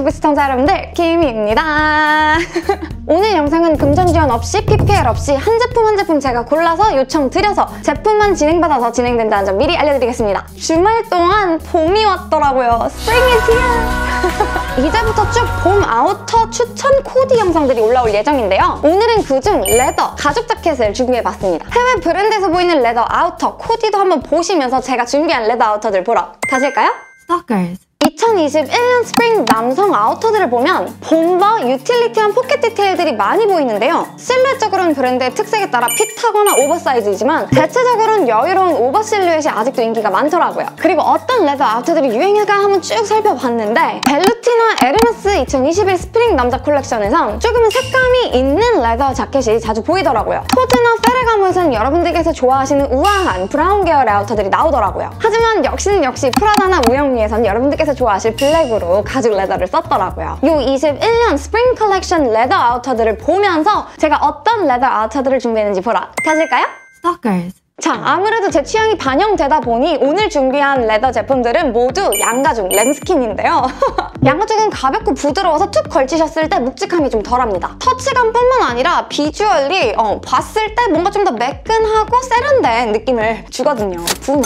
유튜브 시청자 여러분들, 김희입니다. 오늘 영상은 금전 지원 없이 PPL 없이 한 제품 제가 골라서 요청드려서 제품만 진행받아서 진행된다는 점 미리 알려드리겠습니다. 주말 동안 봄이 왔더라고요. Spring is here! 이제부터 쭉 봄 아우터 추천 코디 영상들이 올라올 예정인데요. 오늘은 그중 레더 가죽 자켓을 준비해봤습니다. 해외 브랜드에서 보이는 레더 아우터 코디도 한번 보시면서 제가 준비한 레더 아우터들 보러 가실까요? Stalkers. 2021년 스프링 남성 아우터들을 보면 봄버 유틸리티한 포켓 디테일들이 많이 보이는데요. 실루엣적으로는 브랜드의 특색에 따라 핏하거나 오버사이즈이지만 대체적으로는 여유로운 오버 실루엣이 아직도 인기가 많더라고요. 그리고 어떤 레더 아우터들이 유행일까 한번 쭉 살펴봤는데 벨루티나 에르메스 2021 스프링 남자 콜렉션에선 조금은 색감이 있는 레더 자켓이 자주 보이더라고요. 코드나 페레가못은 여러분들께서 좋아하시는 우아한 브라운 계열의 아우터들이 나오더라고요. 하지만 역시 프라다나 우영미에선 여러분들께서 좋아하실 블랙으로 가죽 레더를 썼더라고요. 이 21년 스프링 컬렉션 레더 아우터들을 보면서 제가 어떤 레더 아우터들을 준비했는지 보러 가실까요? Stalkers. 자, 아무래도 제 취향이 반영되다 보니 오늘 준비한 레더 제품들은 모두 양가죽 램스킨인데요. 양가죽은 가볍고 부드러워서 툭 걸치셨을 때 묵직함이 좀 덜합니다. 터치감뿐만 아니라 비주얼이 봤을 때 뭔가 좀 더 매끈하고 세련된 느낌을 주거든요. 분해.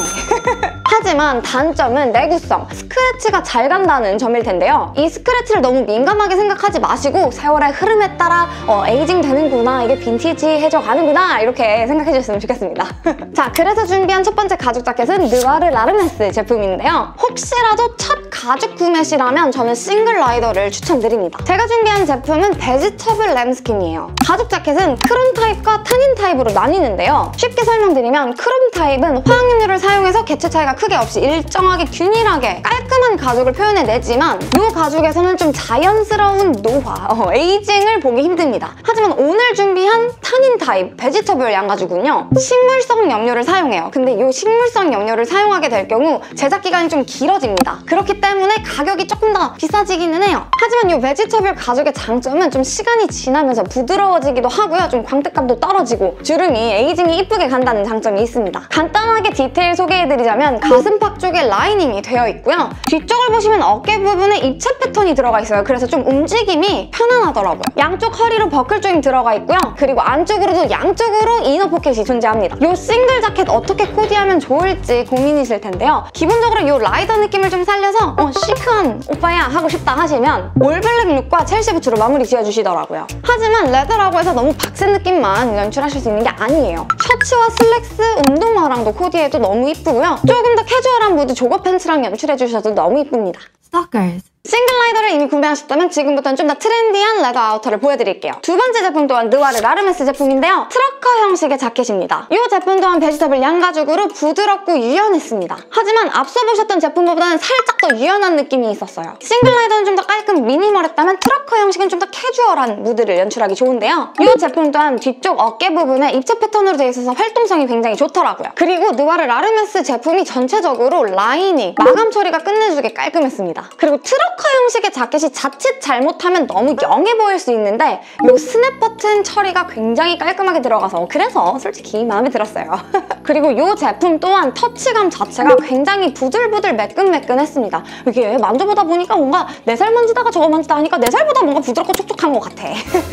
하지만 단점은 내구성, 스크래치가 잘 간다는 점일 텐데요. 이 스크래치를 너무 민감하게 생각하지 마시고 세월의 흐름에 따라 에이징 되는구나, 이게 빈티지해져 가는구나 이렇게 생각해 주셨으면 좋겠습니다. 자, 그래서 준비한 첫 번째 가죽 자켓은 느와르 라르메스 제품인데요. 혹시라도 첫 가죽 구매시라면 저는 싱글 라이더를 추천드립니다. 제가 준비한 제품은 베지터블 램스킨이에요. 가죽 자켓은 크롬 타입과 타닌 타입으로 나뉘는데요. 쉽게 설명드리면 크롬 타입은 화학연료를 사용해서 개체 차이가 크게 없이 일정하게 균일하게 깔끔한 가죽을 표현해내지만 이 가죽에서는 좀 자연스러운 노화, 에이징을 보기 힘듭니다. 하지만 오늘 준비한 타닌 타입 베지터블 양가죽은요, 식물성 염료를 사용해요. 근데 이 식물성 염료를 사용하게 될 경우 제작 기간이 좀 길어집니다. 그렇기 때문에 가격이 조금 더 비싸지기는 해요. 하지만 이 베지터블 가죽의 장점은 좀 시간이 지나면서 부드러워지기도 하고요. 좀 광택감도 떨어지고 주름이 에이징이 이쁘게 간다는 장점이 있습니다. 간단하게 디테일 소개해드리자면 가슴팍 쪽에 라이닝이 되어 있고요. 뒤쪽을 보시면 어깨 부분에 입체 패턴이 들어가 있어요. 그래서 좀 움직임이 편안하더라고요. 양쪽 허리로 버클 조임 들어가 있고요. 그리고 안쪽으로도 양쪽으로 이너 포켓이 존재합니다. 이 싱글 자켓 어떻게 코디하면 좋을지 고민이실 텐데요. 기본적으로 이 라이더 느낌을 좀 살려서 시크한 오빠야 하고 싶다 하시면 올블랙 룩과 첼시 부츠로 마무리 지어주시더라고요. 하지만 레더라고 해서 너무 박센 느낌만 연출하실 수 있는 게 아니에요. 셔츠와 슬랙스, 운동화랑도 코디해도 너무 이쁘고요. 조금 더 캐주얼한 무드 조거 팬츠랑 연출해주셔도 너무 이쁩니다. Stalkers. 싱글 라이더를 이미 구매하셨다면 지금부터는 좀 더 트렌디한 레더 아우터를 보여드릴게요. 두 번째 제품 또한 느와르 라르메스 제품인데요. 트러커 형식의 자켓입니다. 이 제품 또한 베지터블 양가죽으로 부드럽고 유연했습니다. 하지만 앞서 보셨던 제품보다는 살짝 더 유연한 느낌이 있었어요. 싱글 라이더는 좀 더 깔끔 미니멀했다면 트러커 형식은 좀 더 캐주얼한 무드를 연출하기 좋은데요. 이 제품 또한 뒤쪽 어깨 부분에 입체 패턴으로 되어 있어서 활동성이 굉장히 좋더라고요. 그리고 느와르 라르메스 제품이 전체적으로 라이닝, 마감 처리가 끝내주게 깔끔했습니다. 그리고 트러커 형식의 자켓이 자칫 잘못하면 너무 영해 보일 수 있는데 이 스냅 버튼 처리가 굉장히 깔끔하게 들어가서 그래서 솔직히 마음에 들었어요. 그리고 이 제품 또한 터치감 자체가 굉장히 부들부들 매끈매끈했습니다. 이게 만져보다 보니까 뭔가 내 살 만지다가 저거 만지다 하니까 내 살보다 뭔가 부드럽고 촉촉한 것 같아.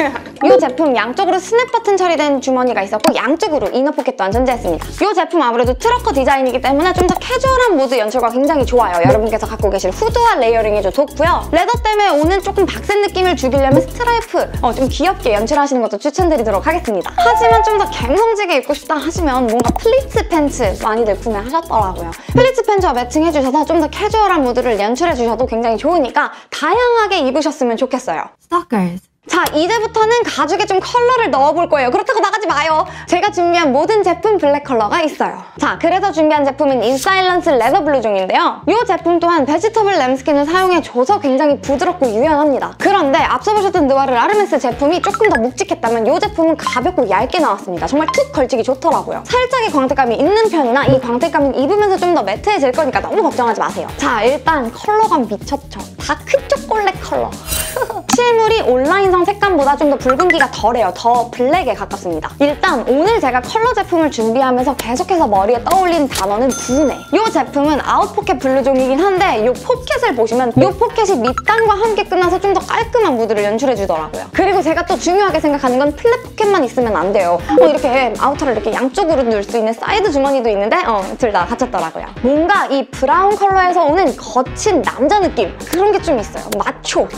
이 제품 양쪽으로 스냅 버튼 처리된 주머니가 있었고 양쪽으로 이너 포켓 또한 존재했습니다. 이 제품 아무래도 트러커 디자인이기 때문에 좀 더 캐주얼한 무드 연출과 굉장히 좋아요. 여러분께서 갖고 계실 후드와 레이어링에도 좋고요. 레더 때문에 오는 조금 박센 느낌을 주기려면 스트라이프 좀 귀엽게 연출하시는 것도 추천드리도록 하겠습니다. 하지만 좀 더 갬성지게 입고 싶다 하시면 뭔가 플리츠 팬츠 많이들 구매하셨더라고요. 플리츠 팬츠와 매칭해주셔서 좀 더 캐주얼한 무드를 연출해주셔도 굉장히 좋으니까 다양하게 입으셨으면 좋겠어요. Stalkers. 자, 이제부터는 가죽에 좀 컬러를 넣어볼 거예요. 그렇다고 나가지 마요. 제가 준비한 모든 제품 블랙 컬러가 있어요. 자, 그래서 준비한 제품은 인사일런스 레더 블루 중인데요. 이 제품 또한 베지터블 램스킨을 사용해줘서 굉장히 부드럽고 유연합니다. 그런데 앞서 보셨던 느와르 라르메스 제품이 조금 더 묵직했다면 이 제품은 가볍고 얇게 나왔습니다. 정말 툭 걸치기 좋더라고요. 살짝의 광택감이 있는 편이나 이 광택감은 입으면서 좀 더 매트해질 거니까 너무 걱정하지 마세요. 자, 일단 컬러감 미쳤죠? 다크 초콜릿 컬러. 실물이 온라인성 색감보다 좀 더 붉은기가 덜해요. 더 블랙에 가깝습니다. 일단 오늘 제가 컬러 제품을 준비하면서 계속해서 머리에 떠올리는 단어는 분해. 이 제품은 아웃포켓 블루종이긴 한데 이 포켓을 보시면 이 포켓이 밑단과 함께 끝나서 좀 더 깔끔한 무드를 연출해주더라고요. 그리고 제가 또 중요하게 생각하는 건 플랫 포켓만 있으면 안 돼요. 이렇게 아우터를 이렇게 양쪽으로 넣을 수 있는 사이드 주머니도 있는데 둘 다 갖췄더라고요. 뭔가 이 브라운 컬러에서 오는 거친 남자 느낌 그런 게 좀 있어요. 마초맨.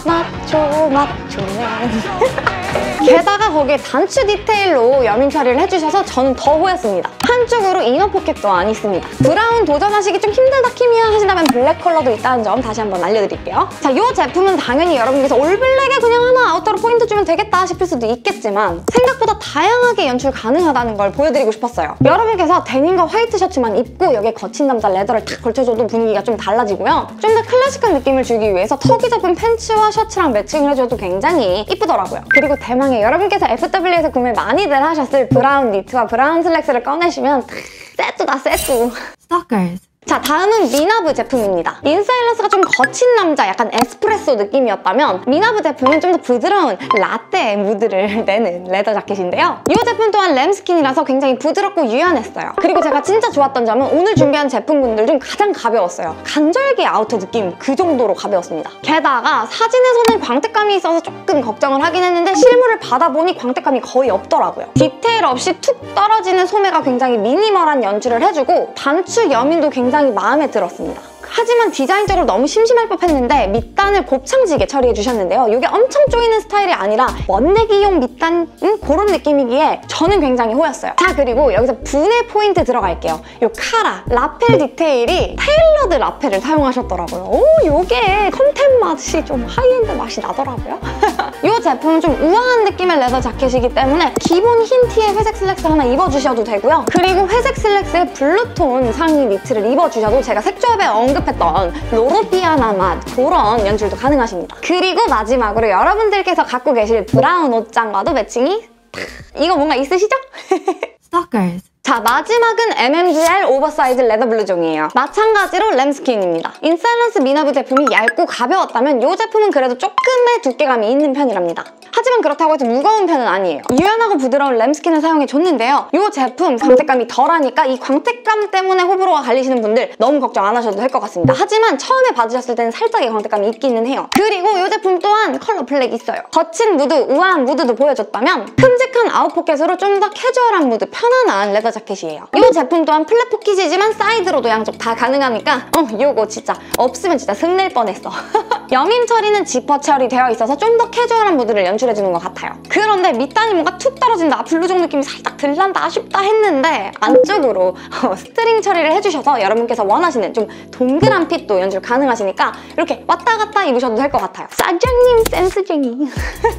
게다가 거기에 단추 디테일로 여민 처리를 해주셔서 저는 더 호였습니다. 한쪽으로 이너 포켓도 안 있습니다. 브라운 도전하시기 좀 힘들다 키미야 하신다면 블랙 컬러도 있다는 점 다시 한번 알려드릴게요. 자, 이 제품은 당연히 여러분께서 올블랙에 그냥 하나 아웃도어로 포인트 주면 되겠다 싶을 수도 있겠지만 생각보다 다양하게 연출 가능하다는 걸 보여드리고 싶었어요. 여러분께서 데님과 화이트 셔츠만 입고 여기에 거친 남자 레더를 탁 걸쳐줘도 분위기가 좀 달라지고요. 좀 더 클래식한 느낌을 주기 위해서 턱이 잡은 팬츠와 셔츠랑 매칭을 해줘도 굉장히 이쁘더라고요. 그리고 대망의 여러분께서 FW에서 구매 많이들 하셨을 브라운 니트와 브라운 슬랙스를 꺼내시면 세뚜다 세뚜. Stalkers. 자, 다음은 미나브 제품입니다. 인사일러스가 좀 거친 남자, 약간 에스프레소 느낌이었다면 미나브 제품은 좀 더 부드러운 라떼 무드를 내는 레더 자켓인데요. 이 제품 또한 램스킨이라서 굉장히 부드럽고 유연했어요. 그리고 제가 진짜 좋았던 점은 오늘 준비한 제품군들 중 가장 가벼웠어요. 간절기 아우터 느낌 그 정도로 가벼웠습니다. 게다가 사진에서는 광택감이 있어서 조금 걱정을 하긴 했는데 실물을 받아보니 광택감이 거의 없더라고요. 디테일 없이 툭 떨어지는 소매가 굉장히 미니멀한 연출을 해주고 단추 여민도 굉장히 마음에 들었습니다. 하지만 디자인적으로 너무 심심할 법했는데 밑단을 곱창지게 처리해 주셨는데요. 이게 엄청 조이는 스타일이 아니라 멋내기용 밑단은 그런 느낌이기에 저는 굉장히 호였어요. 자, 그리고 여기서 분해 포인트 들어갈게요. 이 카라, 라펠 디테일이 테일러드 라펠을 사용하셨더라고요. 오, 이게 컨템 맛이 좀 하이엔드 맛이 나더라고요. 이 제품은 좀 우아한 느낌의 레더 자켓이기 때문에 기본 흰 티에 회색 슬랙스 하나 입어주셔도 되고요. 그리고 회색 슬랙스에 블루톤 상의 니트를 입어주셔도 제가 색조합에 언급했던 로로피아나 맛 그런 연출도 가능하십니다. 그리고 마지막으로 여러분들께서 갖고 계실 브라운 옷장과도 매칭이 이거 뭔가 있으시죠? Stalkers. 자, 마지막은 MMGL 오버사이즈 레더 블루종이에요. 마찬가지로 램스킨입니다. 인사일런스 미나브 제품이 얇고 가벼웠다면 이 제품은 그래도 조금의 두께감이 있는 편이랍니다. 하지만 그렇다고 해서 무거운 편은 아니에요. 유연하고 부드러운 램스킨을 사용해줬는데요. 이 제품 광택감이 덜하니까 이 광택감 때문에 호불호가 갈리시는 분들 너무 걱정 안 하셔도 될 것 같습니다. 하지만 처음에 받으셨을 때는 살짝의 광택감이 있기는 해요. 그리고 이 제품 또한 컬러 블랙 있어요. 거친 무드, 우아한 무드도 보여줬다면 큼직한 아웃포켓으로 좀 더 캐주얼한 무드, 편안한 레더 자켓이에요. 이 제품 또한 플랫 포켓이지만 사이드로도 양쪽 다 가능하니까 요거 진짜 없으면 진짜 승낼 뻔했어. 여민 처리는 지퍼 처리되어 있어서 좀 더 캐주얼한 무드를 연출해주는 것 같아요. 그런데 밑단이 뭔가 툭 떨어진다, 블루종 느낌이 살짝 들란다 아쉽다 했는데 안쪽으로 스트링 처리를 해주셔서 여러분께서 원하시는 좀 동그란 핏도 연출 가능하시니까 이렇게 왔다 갔다 입으셔도 될 것 같아요. 사장님 센스쟁이.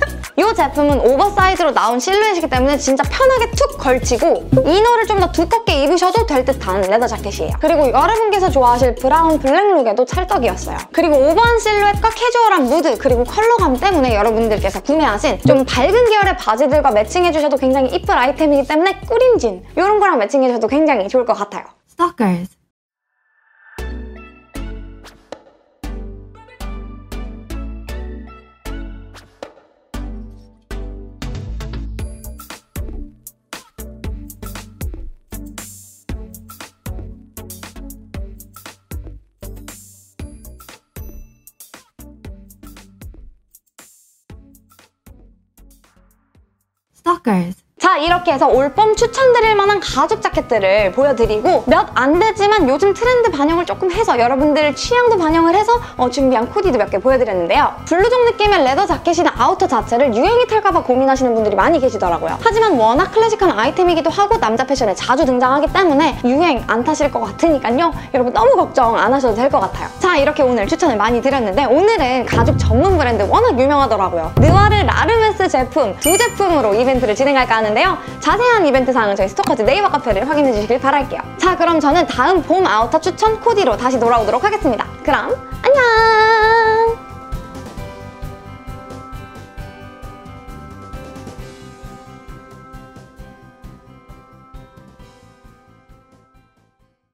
이 제품은 오버사이즈로 나온 실루엣이기 때문에 진짜 편하게 툭 걸치고 이너를 좀 더 두껍게 입으셔도 될 듯한 레더 자켓이에요. 그리고 여러분께서 좋아하실 브라운 블랙 룩에도 찰떡이었어요. 그리고 오버한 실루엣과 캐주얼한 무드 그리고 컬러감 때문에 여러분들께서 구매하신 좀 밝은 계열의 바지들과 매칭해주셔도 굉장히 이쁜 아이템이기 때문에 꾸림진 이런 거랑 매칭해주셔도 굉장히 좋을 것 같아요. Stalkers. Stalkers. 자, 이렇게 해서 올봄 추천드릴 만한 가죽 자켓들을 보여드리고 몇 안 되지만 요즘 트렌드 반영을 조금 해서 여러분들 취향도 반영을 해서 준비한 코디도 몇 개 보여드렸는데요. 블루종 느낌의 레더 자켓이나 아우터 자체를 유행이 탈까봐 고민하시는 분들이 많이 계시더라고요. 하지만 워낙 클래식한 아이템이기도 하고 남자 패션에 자주 등장하기 때문에 유행 안 타실 것 같으니까요. 여러분 너무 걱정 안 하셔도 될 것 같아요. 자, 이렇게 오늘 추천을 많이 드렸는데 오늘은 가죽 전문 브랜드 워낙 유명하더라고요. 느와르 라르메스 제품 두 제품으로 이벤트를 진행할까 하는데요. 자세한 이벤트 사항은 저희 스토커즈 네이버 카페를 확인해 주시길 바랄게요. 자, 그럼 저는 다음 봄 아우터 추천 코디로 다시 돌아오도록 하겠습니다. 그럼 안녕!